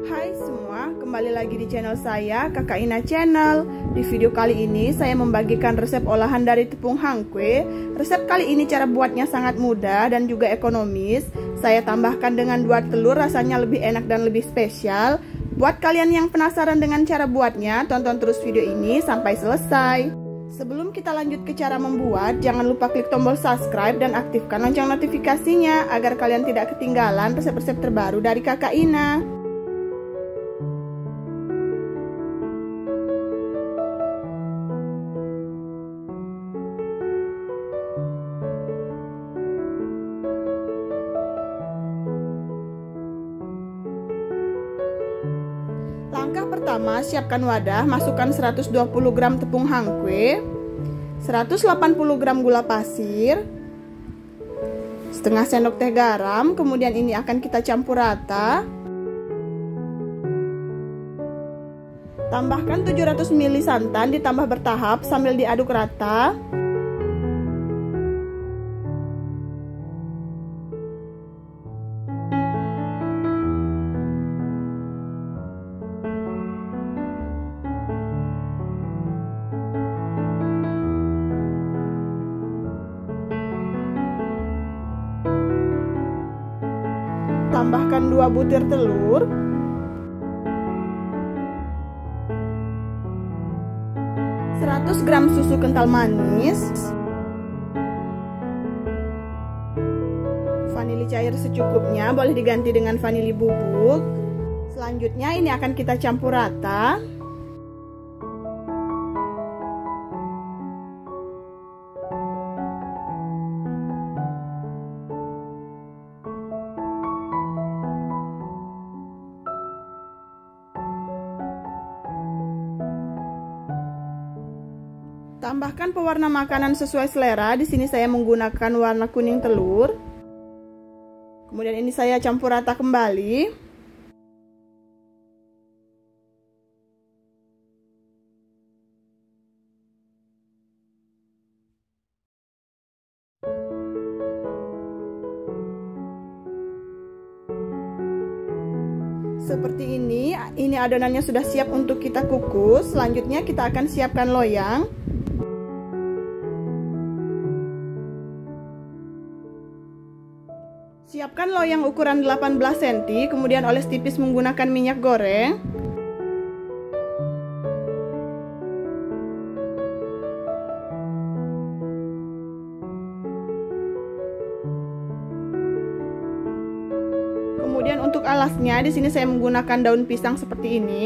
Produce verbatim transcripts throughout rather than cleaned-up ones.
Hai semua, kembali lagi di channel saya, Kakak Ina Channel. Di video kali ini saya membagikan resep olahan dari tepung hangkwe. Resep kali ini cara buatnya sangat mudah dan juga ekonomis. Saya tambahkan dengan dua telur, rasanya lebih enak dan lebih spesial. Buat kalian yang penasaran dengan cara buatnya, tonton terus video ini sampai selesai. Sebelum kita lanjut ke cara membuat, jangan lupa klik tombol subscribe dan aktifkan lonceng notifikasinya agar kalian tidak ketinggalan resep-resep terbaru dari Kakak Ina. Langkah pertama, siapkan wadah, masukkan seratus dua puluh gram tepung hangkwe, seratus delapan puluh gram gula pasir, setengah sendok teh garam, kemudian ini akan kita campur rata. Tambahkan tujuh ratus mililiter santan, ditambah bertahap sambil diaduk rata. Tambahkan dua butir telur, seratus gram susu kental manis, vanili cair secukupnya, boleh diganti dengan vanili bubuk. Selanjutnya ini akan kita campur rata. Tambahkan pewarna makanan sesuai selera. Di sini saya menggunakan warna kuning telur. Kemudian ini saya campur rata kembali. Seperti ini, ini adonannya sudah siap untuk kita kukus. Selanjutnya kita akan siapkan loyang. Siapkan loyang ukuran delapan belas sentimeter, kemudian oles tipis menggunakan minyak goreng. Kemudian untuk alasnya, di sini saya menggunakan daun pisang seperti ini.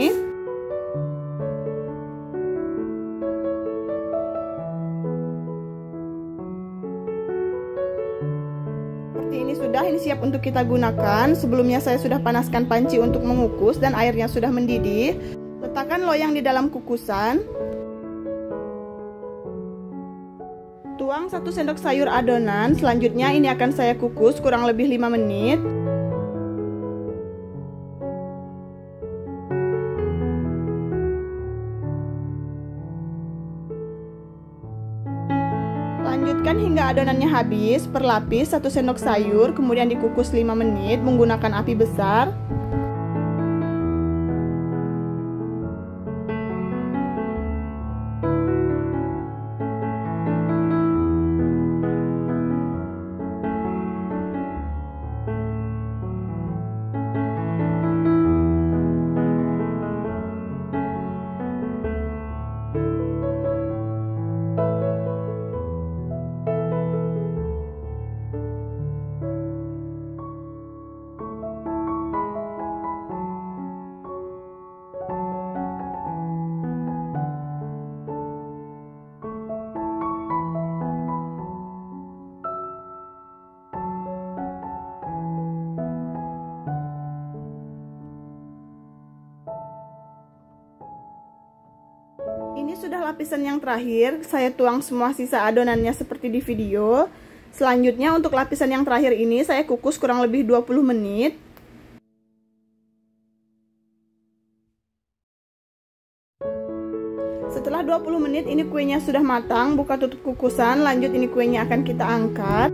Ini sudah, ini siap untuk kita gunakan. Sebelumnya saya sudah panaskan panci untuk mengukus dan airnya sudah mendidih. Letakkan loyang di dalam kukusan. Tuang satu sendok sayur adonan. Selanjutnya ini akan saya kukus kurang lebih lima menit. Lanjutkan hingga adonannya habis, per lapis satu sendok sayur, kemudian dikukus lima menit menggunakan api besar. Ini sudah lapisan yang terakhir, saya tuang semua sisa adonannya seperti di video. Selanjutnya untuk lapisan yang terakhir ini saya kukus kurang lebih dua puluh menit. Setelah dua puluh menit ini kuenya sudah matang, buka tutup kukusan, lanjut ini kuenya akan kita angkat.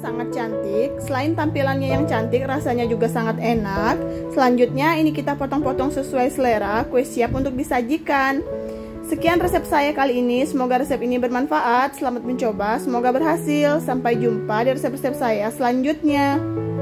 sangat cantik. Selain tampilannya yang cantik, rasanya juga sangat enak. Selanjutnya ini kita potong-potong sesuai selera. Kue siap untuk disajikan. Sekian resep saya kali ini. Semoga resep ini bermanfaat. Selamat mencoba, semoga berhasil. Sampai jumpa di resep-resep saya selanjutnya.